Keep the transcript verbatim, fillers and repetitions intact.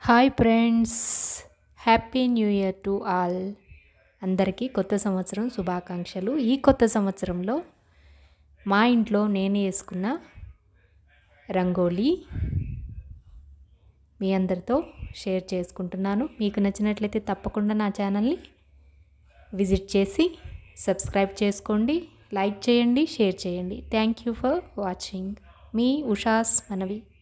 Hi friends, happy new year to all. అందరికీ కొత్త సంవత్సరం శుభాకాంక్షలు. ఈ కొత్త సంవత్సరంలో మా ఇంట్లో నేను వేసుకున్న రంగోలీ మీ అందరితో షేర్ చేసుకుంటున్నాను. మీకు నచ్చినట్లయితే తప్పకుండా నా ఛానల్ని విజిట్ చేసి సబ్స్క్రైబ్ చేసుకోండి, లైక్ చేయండి, షేర్ చేయండి. Thank you for watching. మీ ఉషాస్ మనవి.